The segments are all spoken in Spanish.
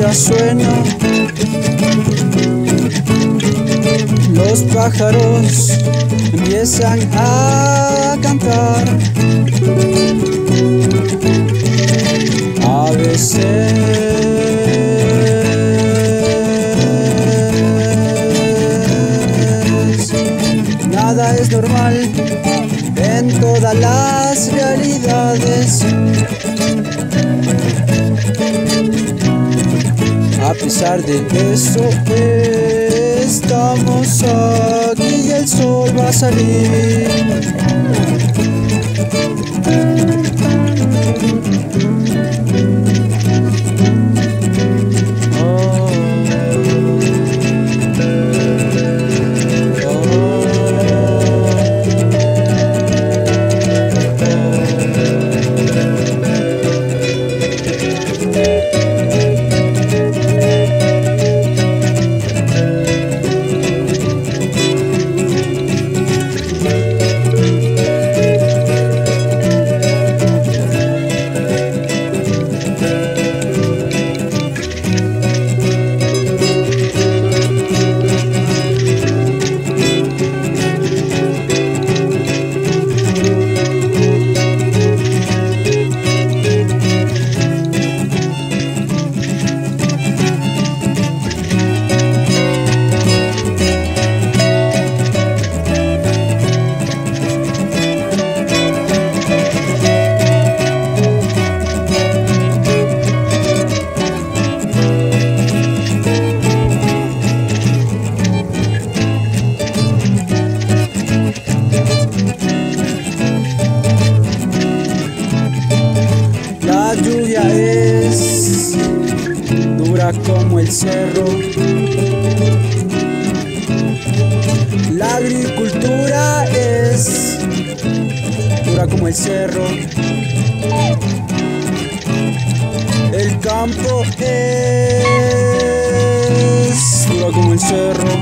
día suena, los pájaros empiezan a cantar. A veces nada es normal en todas las realidades. A pesar de eso, estamos aquí y el sol va a salir. La lluvia es dura como el cerro. La agricultura es dura como el cerro. El campo es duro como el cerro.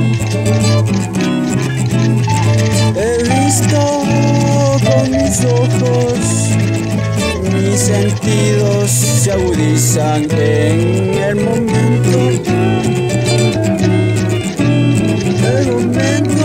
He visto con mis ojos, mis sentidos se agudizan en el momento. El momento.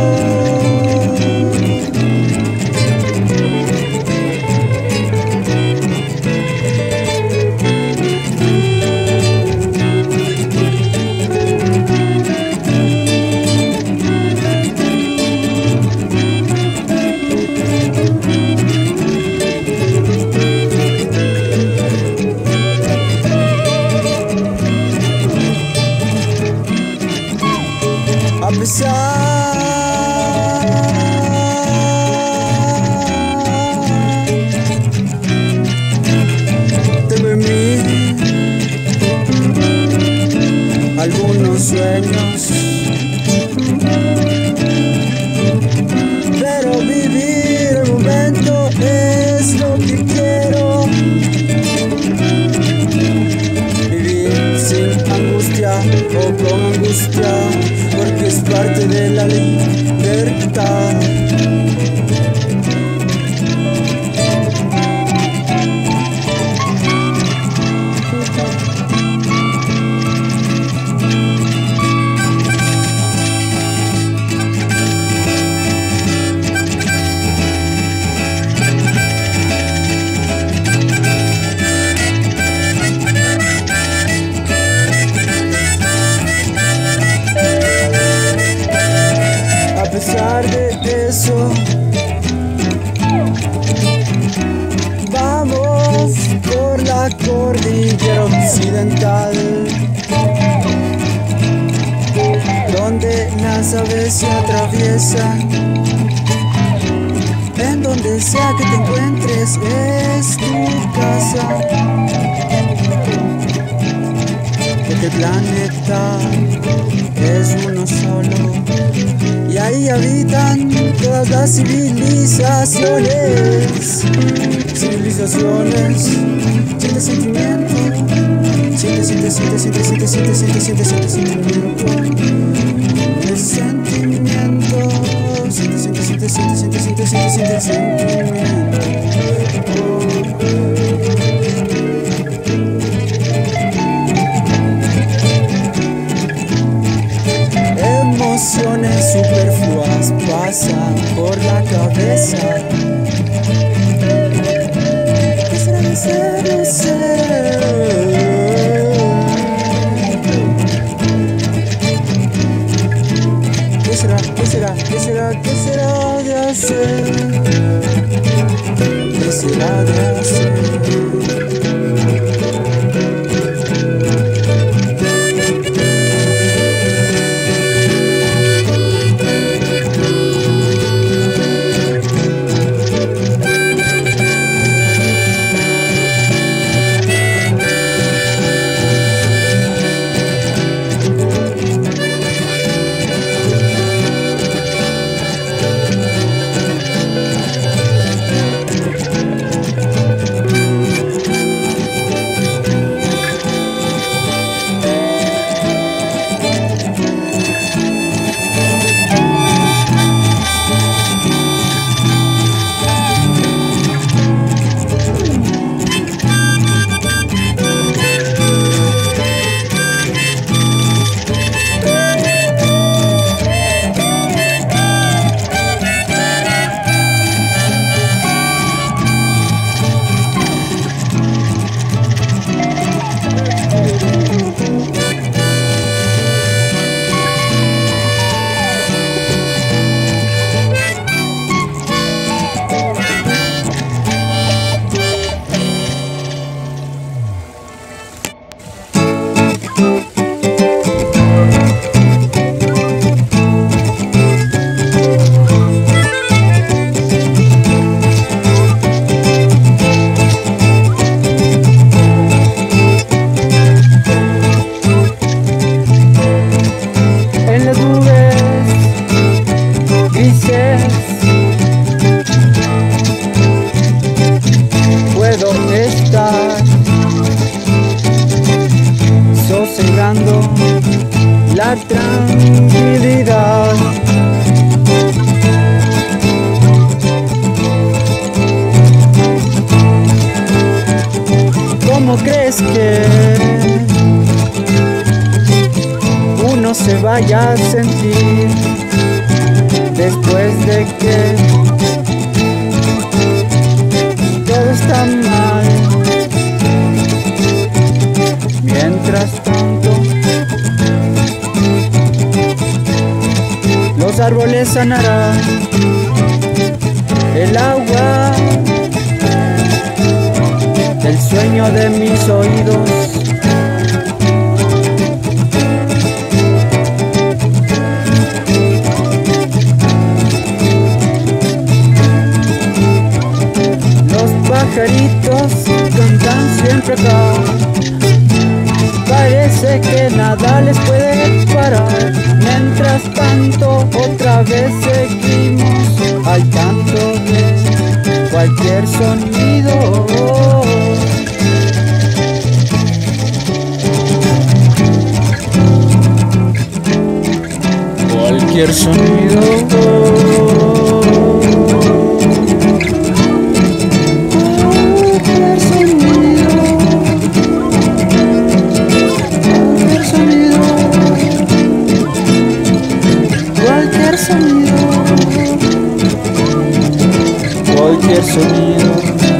A pesar de mí, algunos sueños, pero vivir el momento es lo que quiero. Vivir sin angustia o con angustia, porque es parte de la libertad. A pesar de eso, vamos por la cordillera occidental, donde las aves se atraviesan. En donde sea que te encuentres es tu casa, porque el planeta es uno solo. Y ahí habitan todas las civilizaciones. Civilizaciones. Siente sentimiento. Siente sentimiento. El sentimiento. Siente sentimiento. pasa por la cabeza. ¿Qué será? No sé, no sé. ¿Qué será? ¿Qué será? ¿Qué será? ¿Qué será de hacer? ¿Qué será de hacer? Puedo estar sosegando la tranquilidad. ¿Cómo crees que uno se vaya a sentir después de que todo está mal? Mientras tanto, los árboles sanarán, el agua del sueño de mis oídos. Pajaritos cantan siempre acá, parece que nada les puede parar. Mientras tanto otra vez seguimos al tanto de cualquier sonido. Cualquier sonido. Cualquier sonido.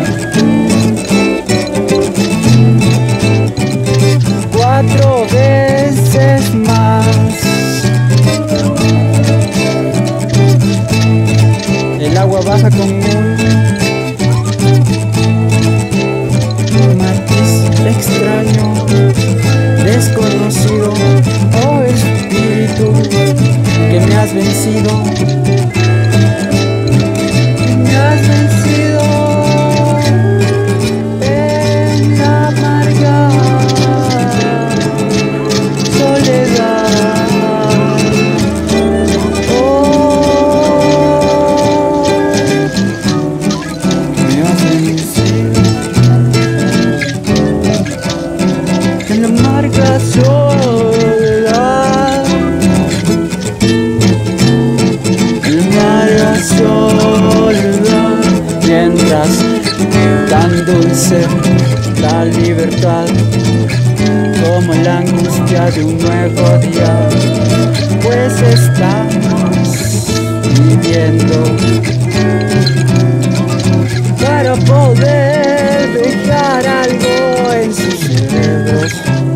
Cuatro veces más. El agua baja con un matiz extraño, desconocido. Oh espíritu, que me has vencido. Tan dulce la libertad como la angustia de un nuevo día, pues estamos viviendo para poder dejar algo en sus cerebros,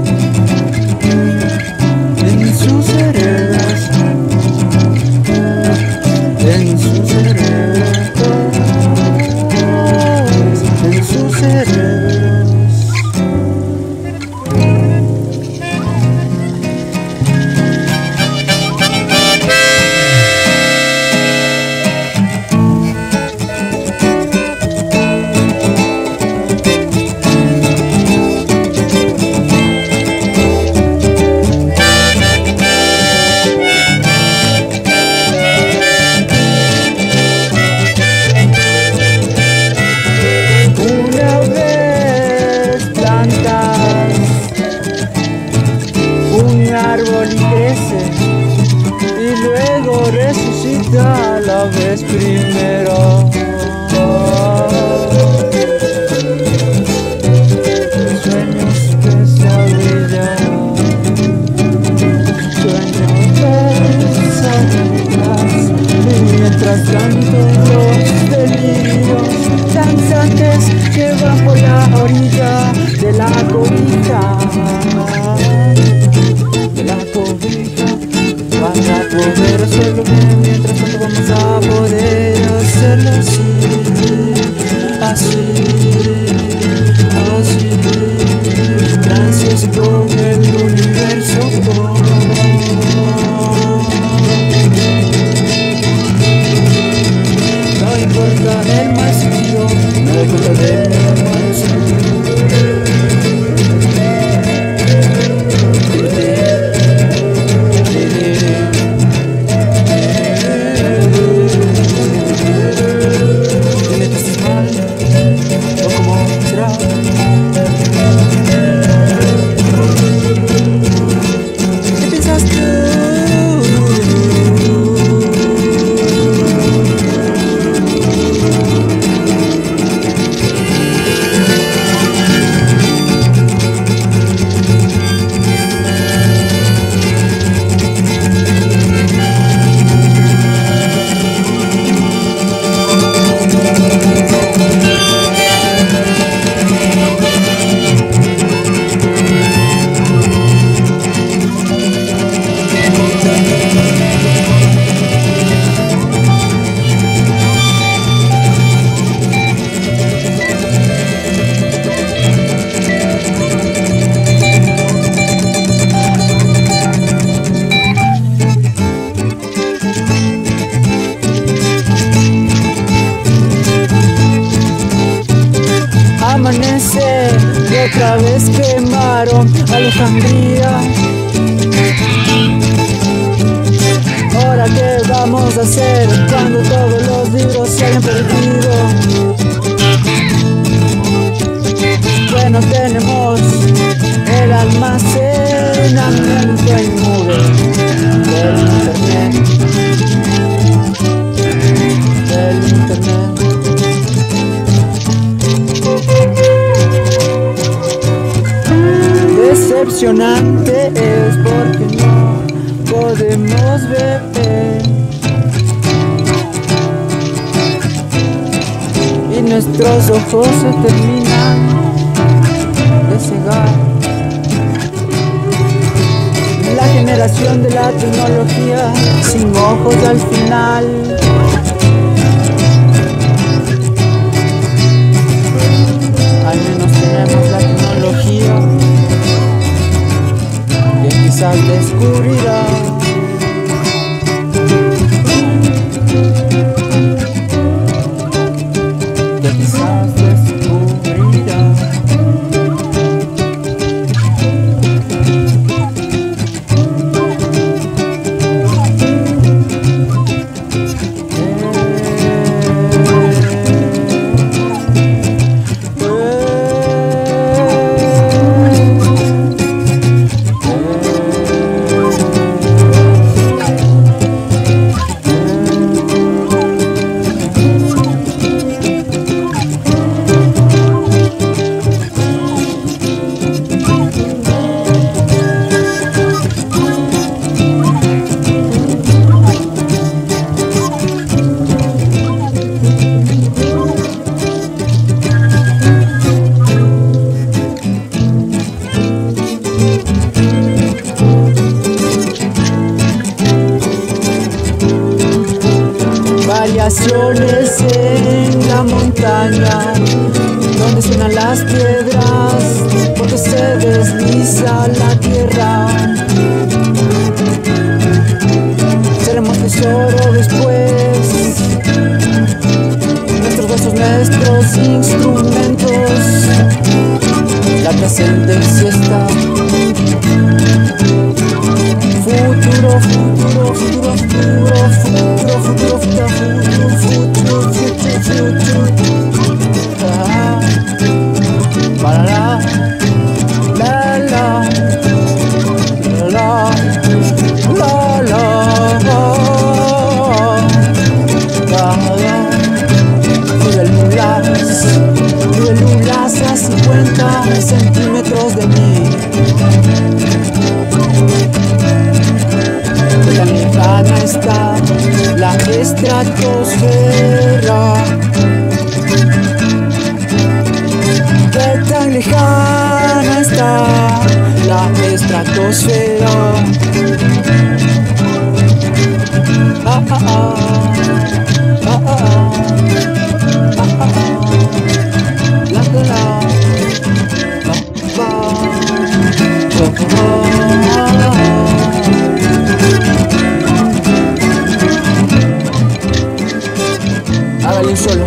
en sus cerebros, en sus cerebros, en sus cerebros. Y crece y luego resucita a la vez primera. Sueños, pesadillas, sueños, pesadillas, y mientras tanto los delirios danzantes que van por la orilla de la cobija. Vas a poder hacerlo bien, mientras tanto vamos a poder hacerlo así, gracias con el universo. No importa el mal sitio, no importa de mi mal amanece y otra vez quemaron Alejandría. Ahora qué vamos a hacer cuando todos los libros se hayan perdido. Bueno, tenemos el almacenamiento en nube del internet. Decepcionante es porque no podemos ver y nuestros ojos se terminan de cegar. La generación de la tecnología sin ojos al final. Al menos tenemos la tecnología que quizás descubrirá. Que quizás descubrirá. montaña, donde suenan las piedras, porque se desliza la tierra. Seremos tesoro después, nuestros huesos, nuestros instrumentos, la trascendencia está. Futuro, futuro, futuro, futuro, futuro, futuro, futuro, futuro, futuro, futuro. La la la la la la la. Nivel lulas a 50 centímetros de mí. Tan lejana está la estratosfera. Qué tan lejana está la estratosfera. Ah, ah, ah. Ah, ah, ah. Ah, ah, ah. La, la, la. Ba, ba. Oh, oh, oh. Hágale un solo.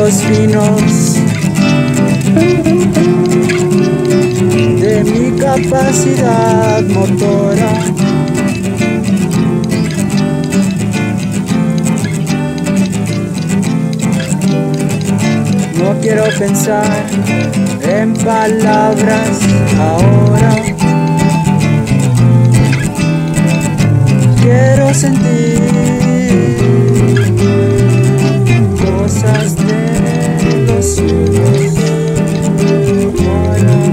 puntos finos de mi capacidad motora. No quiero pensar en palabras ahora. Quiero sentir cosas de los suyos. Ahora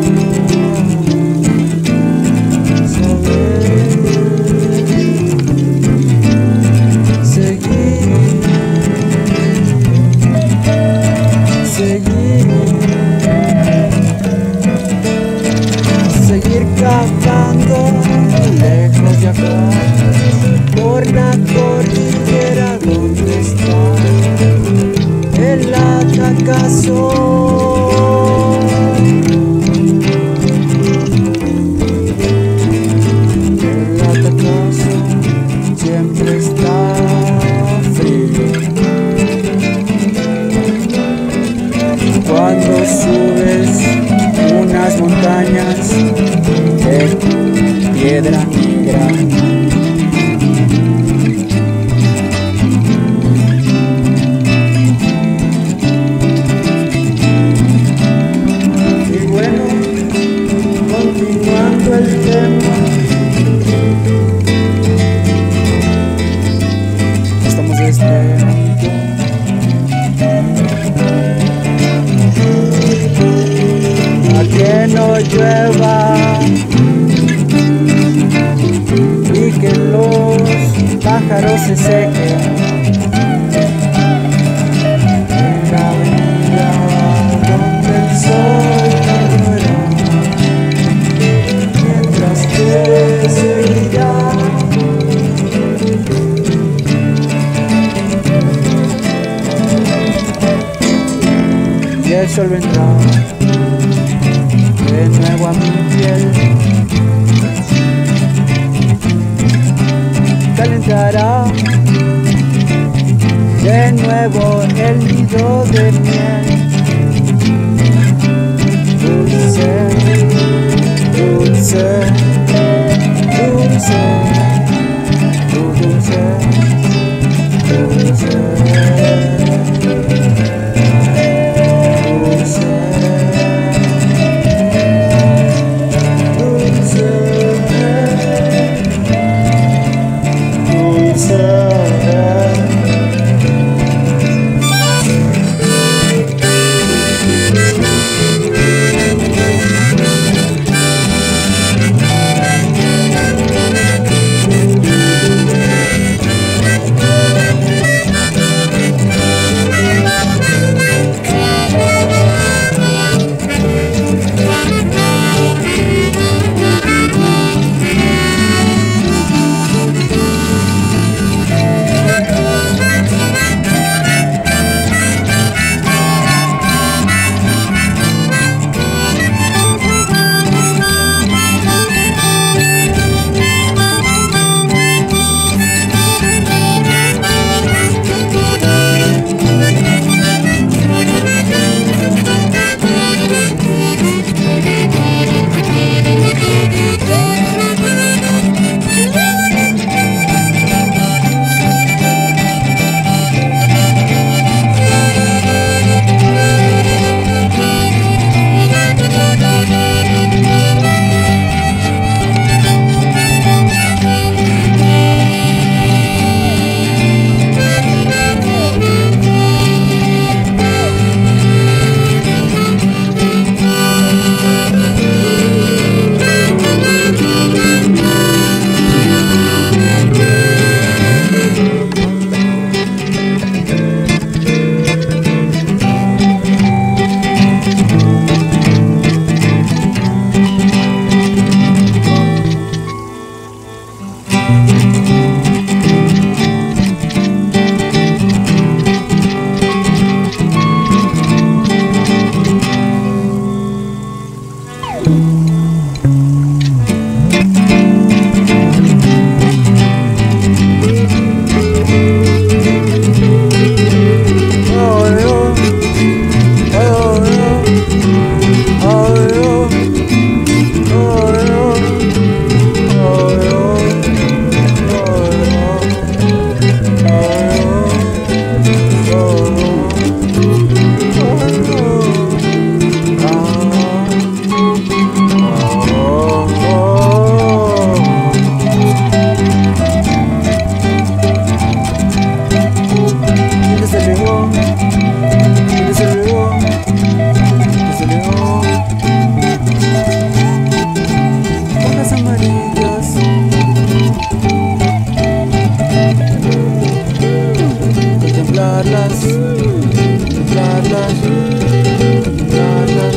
seguir cavando lejos de acá, por la cordillera donde está el Atacazú. El Atacazú siempre está frío. Cuando subes unas montañas de piedra negra, y bueno, continuando el tema, estamos esperando a que no llueva y que los pájaros se sequen. En la avenida donde el sol muera, mientras que seguirá. Y el sol vendrá de nuevo a mi piel, calentará de nuevo el nido de miel. Dulce, dulce, dulce, dulce, dulce. nubladas, nubladas, nubladas.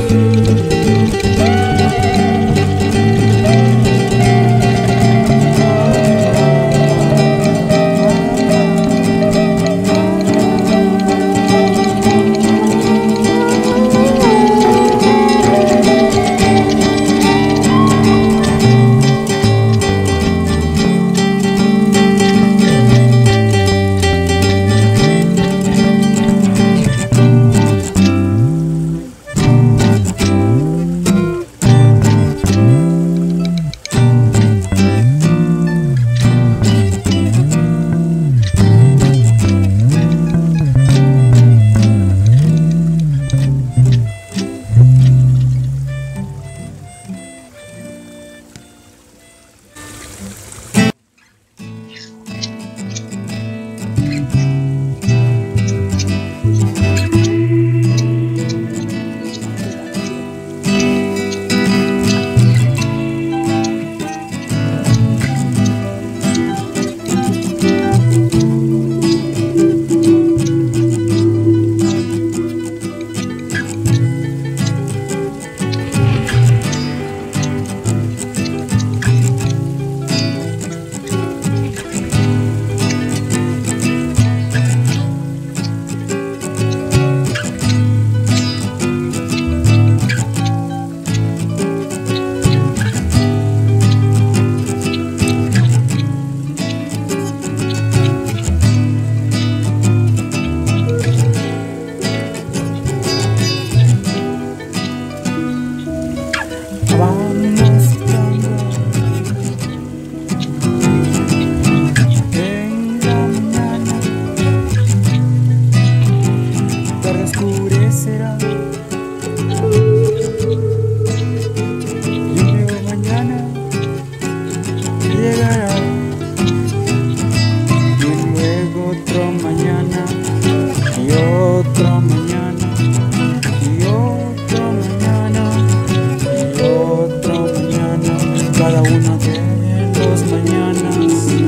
Cada uno de los mañanas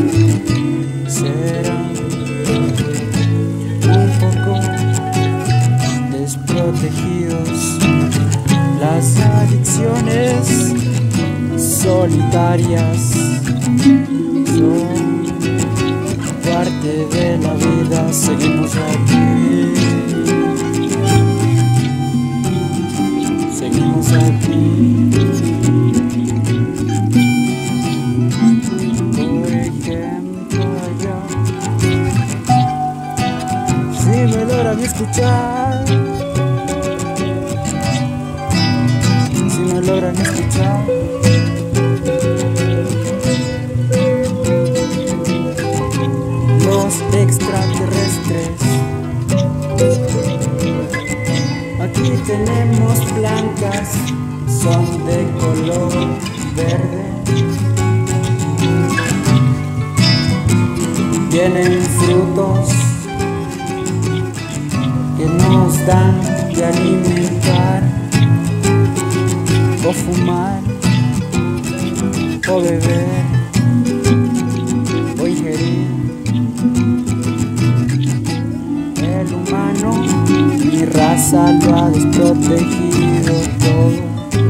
será un poco desprotegidos. Las adicciones solitarias son parte de la vida. Seguimos aquí, seguimos aquí. Si me logran escuchar, si me logran escuchar, los extraterrestres. Aquí tenemos blancas, son de color verde. Tienen frutos que nos dan de alimentar, o fumar, o beber, o ingerir. El humano, mi raza, lo ha desprotegido todo.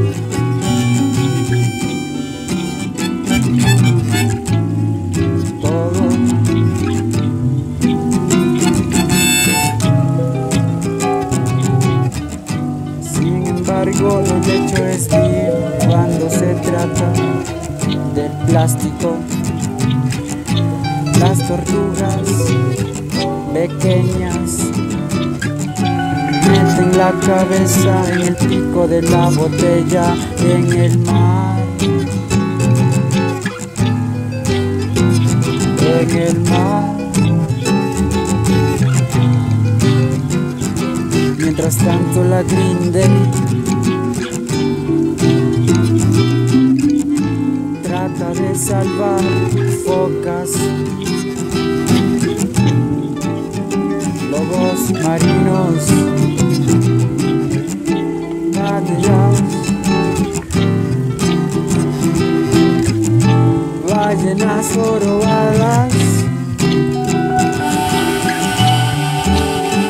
El hecho es vil cuando se trata del plástico. Las tortugas pequeñas meten la cabeza en el pico de la botella en el mar. En el mar. Mientras tanto la Grindel trata de salvar focas, lobos marinos, batallas, ballenas jorobadas.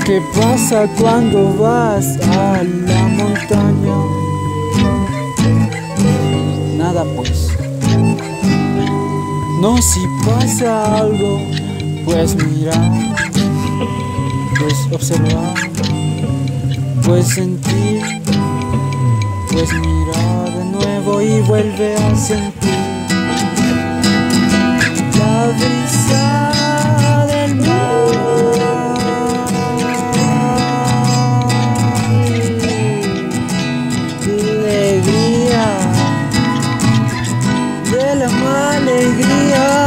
¿qué pasa cuando vas a la montaña? Nada pues. No, si pasa algo, pues mirar, pues observar, pues sentir, pues mirar de nuevo y vuelve a sentir la brisa del mar, alegría de la alegría.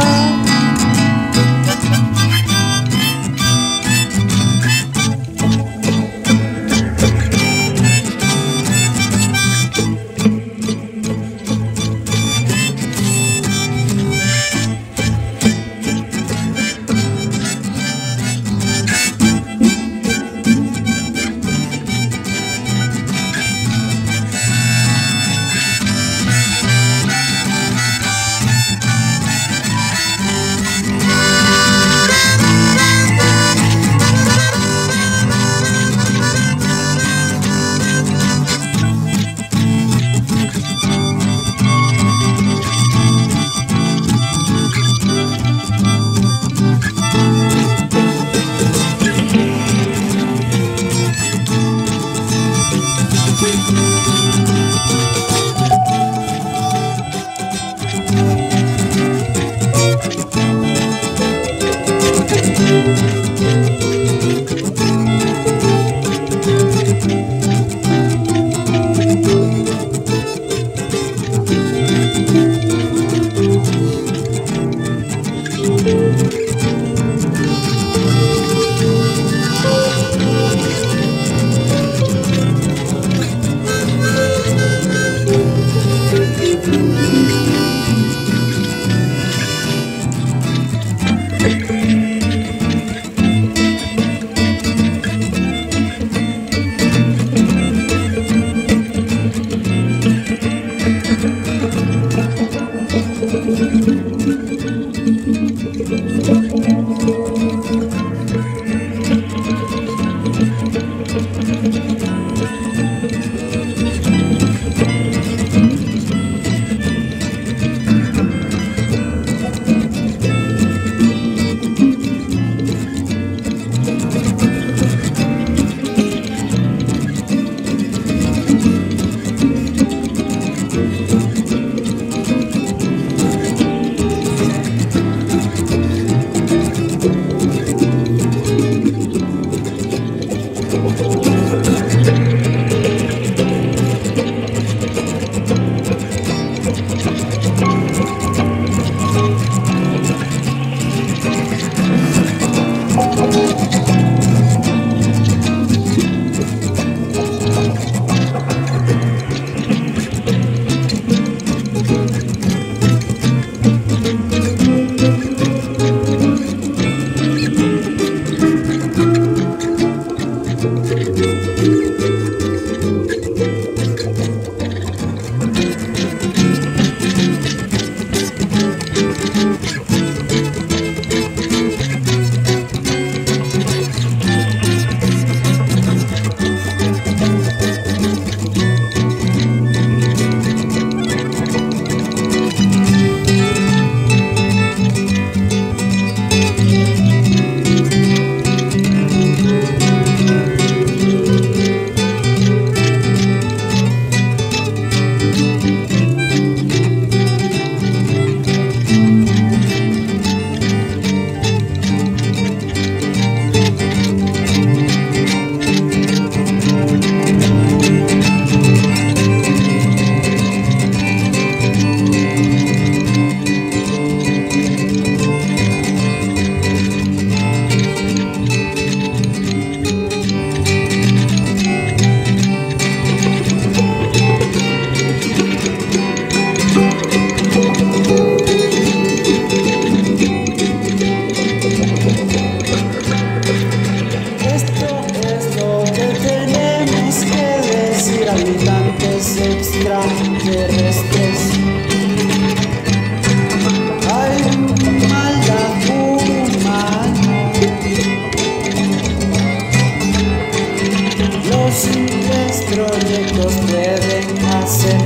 posibles proyectos pueden hacer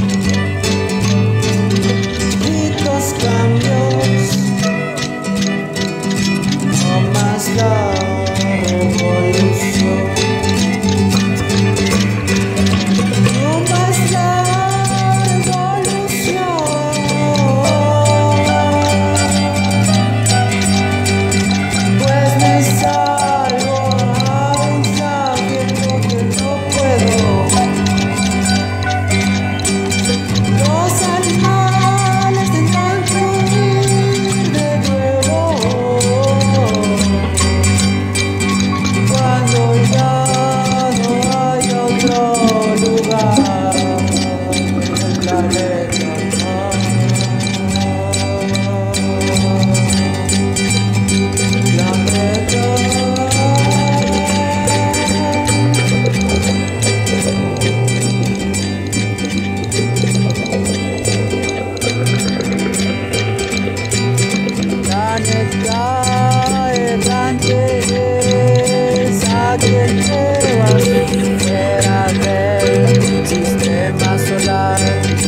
gritos, cambios, no más la revolución, no más la revolución, pues me salgo aún sabiendo que no puedo. Los animales tendrán que huir de nuevo cuando ya no haya otro lugar en el planeta. Planeta errante es aquel que va fuera del sistema solar.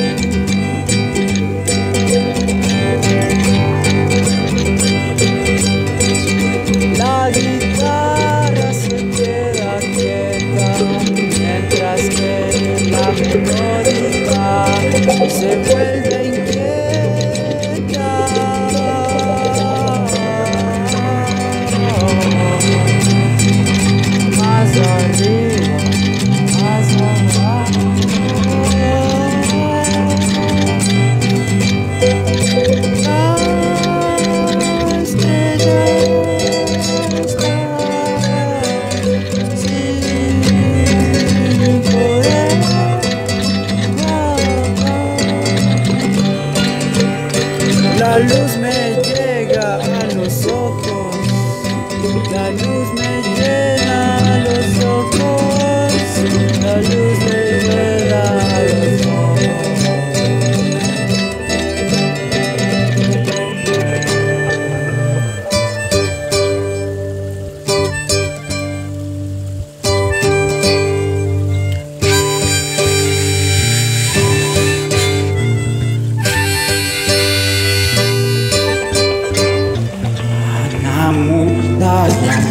La guitarra se queda quieta mientras que la melodía se vuelve inquieta. Más arriba, más abajo, la estrella está sin poder bajar. La luz me llega a los ojos, la luz me llena los ojos, la luz me llena los ojos. Namudaya.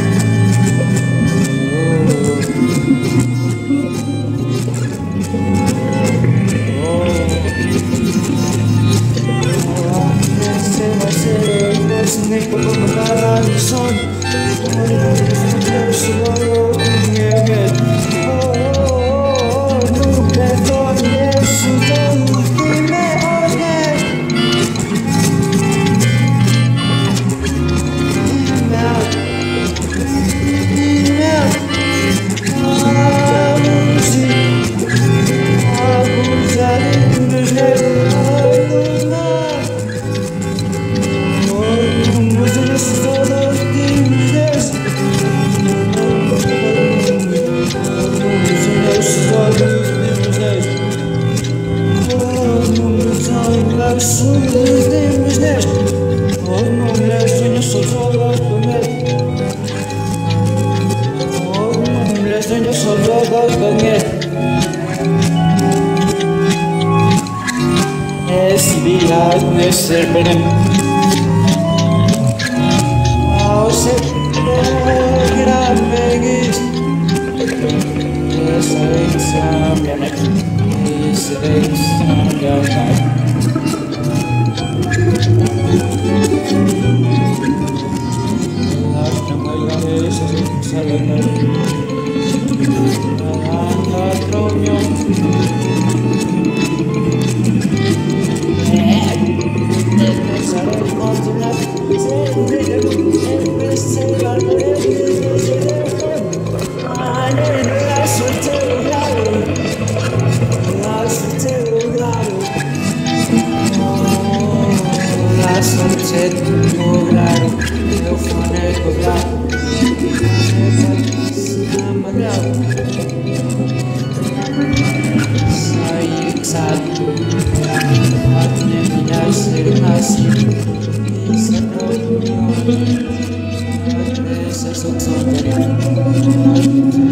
Gracias.